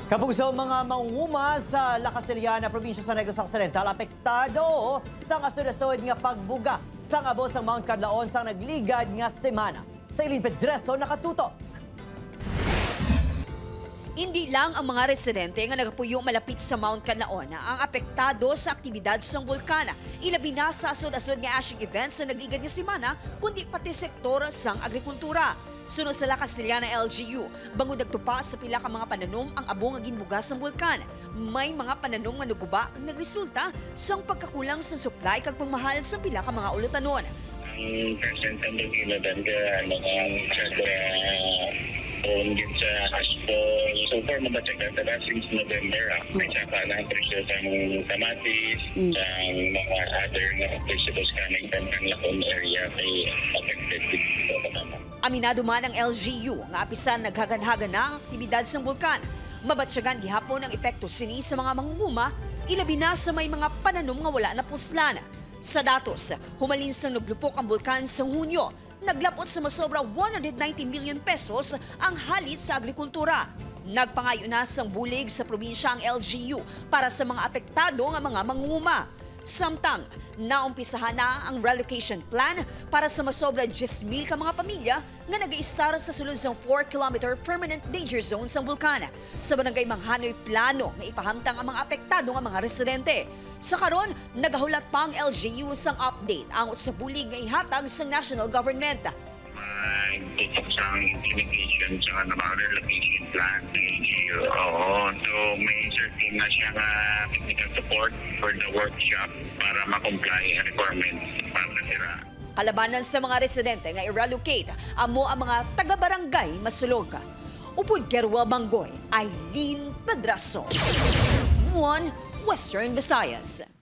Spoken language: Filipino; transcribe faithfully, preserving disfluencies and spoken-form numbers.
Kapuso mga mangunguma sa La Casillana, probinsya sa Negros Occidental, apektado sa asunod nga pagbuga sa abos ng Mount Cadlaon sa nagligad nga semana. Sa Ilin Pedreso, nakatutok. Hindi lang ang mga residente nga nagapuyong malapit sa Mount Cadlaon ang apektado sa aktibidad sa bulkana. Ilabi na sa asod-asod nga ashing events sa nagligad nga semana, kundi pati sektor sang agrikultura. Sunod sa La Casillana L G U, bangod nagtupa sa pila ka mga pananom ang abo nga ginbuga sa bulkan. May mga pananom nga naguba ang nagresulta sa pagkakulang sa supply kag pangmahal sa pila ka mga ulutanon. Ang percent ang nagiladan ka mga sa on din sa Astol. So far, mabatsagan tala since November. Ah. May saka na ang presyo sa kamatis, mm. sa mga other nga vegetables kaning kang lakon area kay affected dito sa Aminado man ang L G U nga apisan naghaganhagan na ang aktibidad sa bulkan. Mabatsyagan gihapon ang epekto sini sa mga mangunguma, ilabi na sa may mga pananom nga wala na puslan. Sa datos, humalin sang naglupok ang bulkan sa Hunyo. Naglapot sa masobra one hundred ninety million pesos ang halit sa agrikultura. Nagpangayo na sang bulig sa probinsya ang L G U para sa mga apektado nga mga mangunguma. Samtang, naumpisahan na ang relocation plan para sa masobra ten mil ka mga pamilya nga nag-i-star sa sulod sang four kilometer permanent danger zone sa bulkan. Sa barangay Manghanoy plano nga ipahamtang ang mga apektado nga mga residente. Sa karon, nagahulat pa ang L G U sang update angot sa bulig nga ihatag sa national government. Tutok sa implementation sa mga relocation plan ng L G U. Oo. So may certain na siyang uh, technical support for the workshop para ma-comply ang requirements para natira. Kalabanan sa mga residente nga i-relocate amo ang mga taga-barangay masulog. Upod Gerwel Manggoy, Ilin Pedraso. One Western Visayas.